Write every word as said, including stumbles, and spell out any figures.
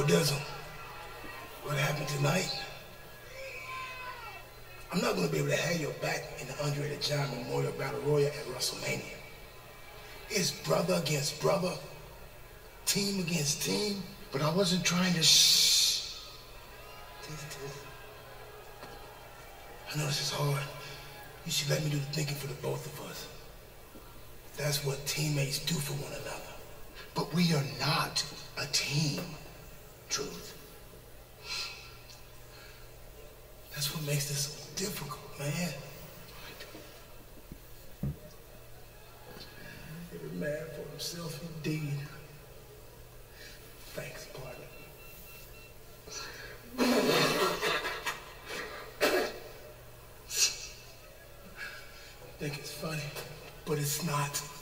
Dizzle, what happened tonight? I'm not going to be able to have your back in the Andre the Giant Memorial Battle Royal at WrestleMania. It's brother against brother, team against team. But I wasn't trying to... Shh. Tiz, tiz. I know this is hard. You should let me do the thinking for the both of us. That's what teammates do for one another. But we are not a team, Truth. That's what makes this so difficult, man. Every man for himself, indeed. Thanks, partner. I think it's funny, but it's not.